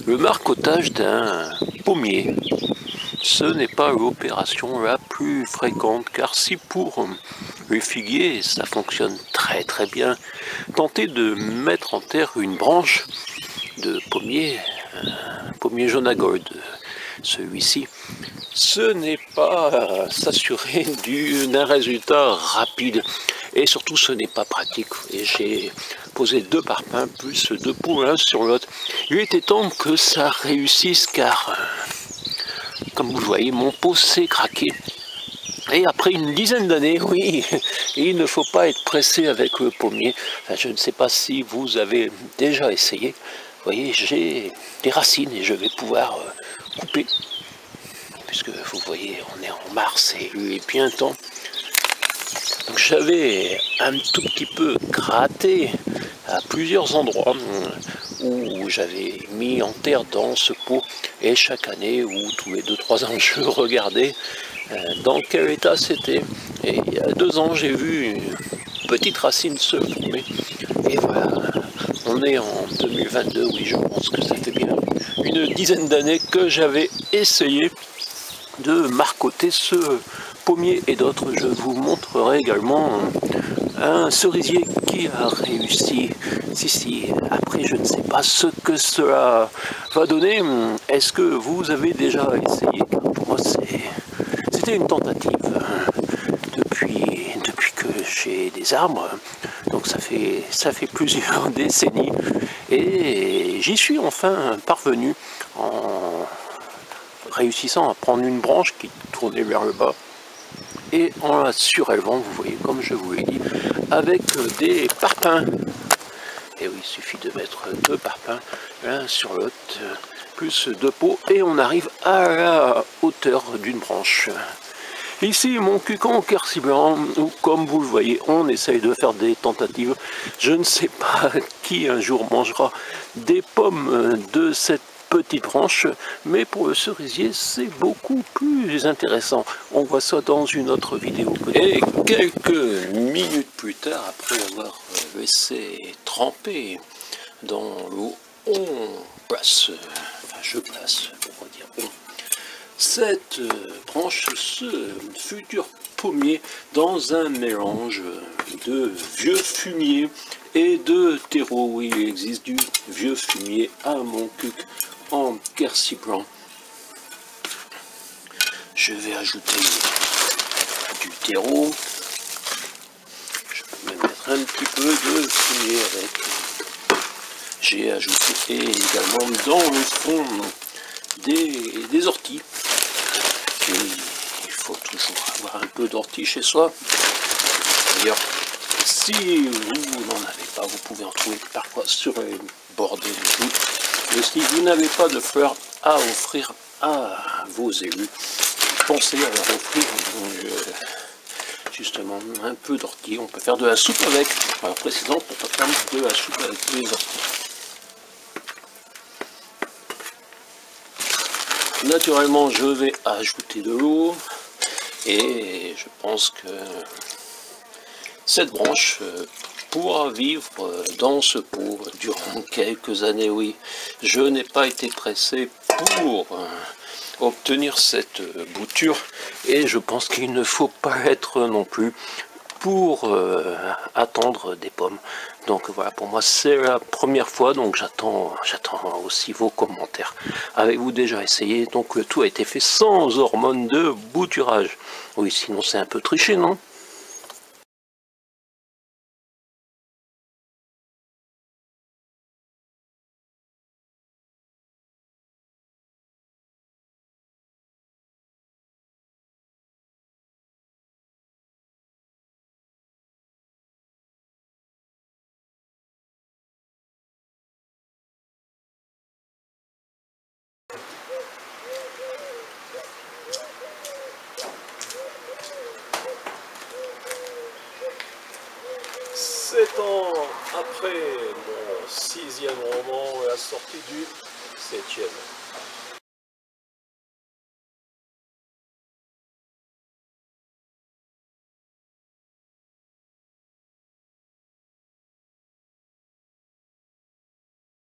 Le marcottage d'un pommier, ce n'est pas l'opération la plus fréquente, car si pour le figuier ça fonctionne très bien, tenter de mettre en terre une branche de pommier, un pommier jaune à gold, celui-ci, ce n'est pas s'assurer d'un résultat rapide, et surtout ce n'est pas pratique. Et j'ai posé 2 parpaings plus 2 pots l'un sur l'autre. Il était temps que ça réussisse, car comme vous le voyez, mon pot s'est craqué. Et après une dizaine d'années, oui, il ne faut pas être pressé avec le pommier. Enfin, je ne sais pas si vous avez déjà essayé. Vous voyez, j'ai des racines et je vais pouvoir couper. Puisque vous voyez, on est en mars et il est bien temps. Donc j'avais un tout petit peu gratté à plusieurs endroits où j'avais mis en terre dans ce pot, et chaque année ou tous les 2-3 ans je regardais dans quel état c'était, et il y a 2 ans j'ai vu une petite racine se former, et voilà, on est en 2022, oui, je pense que ça fait bien une dizaine d'années que j'avais essayé de marcoter ce pommier et d'autres. Je vous montrerai également un cerisier qui a réussi. Si, après je ne sais pas ce que cela va donner. Est-ce que vous avez déjà essayé? Pour moi c'était une tentative. Depuis que j'ai des arbres, donc ça fait plusieurs décennies, et j'y suis enfin parvenu en réussissant à prendre une branche qui tournait vers le bas et en la surélevant, vous voyez, comme je vous l'ai dit, avec des parpaings. Et oui, il suffit de mettre 2 parpaings l'un sur l'autre, plus 2 pots, et on arrive à la hauteur d'une branche. Ici, mon cucon quercy blanc, où, comme vous le voyez, on essaye de faire des tentatives. Je ne sais pas qui un jour mangera des pommes de cette petite branche, mais pour le cerisier, c'est beaucoup plus intéressant. On voit ça dans une autre vidéo. Et quelques minutes plus tard, après avoir laissé tremper dans l'eau, on place, enfin je place, on va dire on, cette branche, ce futur pommier, dans un mélange de vieux fumier et de terreau. Oui, il existe du vieux fumier à mon cuc en quercy blanc. Je vais ajouter du terreau. Je peux même mettre un petit peu de fumier avec. J'ai ajouté également dans le fond des orties. Et il faut toujours avoir un peu d'ortie chez soi. D'ailleurs, si vous n'en avez pas, vous pouvez en trouver parfois sur les bords des routes. Et si vous n'avez pas de fleurs à offrir à vos élus, pensez à leur offrir justement un peu d'ortie. On peut faire de la soupe avec. Alors précisément, on peut faire de la soupe avec les orties. Naturellement, je vais ajouter de l'eau, et je pense que cette branche pourra vivre dans ce pot durant quelques années. Oui, je n'ai pas été pressé pour obtenir cette bouture, et je pense qu'il ne faut pas être non plus pour attendre des pommes. Donc voilà, pour moi c'est la première fois, donc j'attends aussi vos commentaires. Avez-vous déjà essayé? Donc le tout a été fait sans hormones de bouturage. Oui, sinon c'est un peu triché, non? Sept ans après mon 6e roman, la sortie du 7e.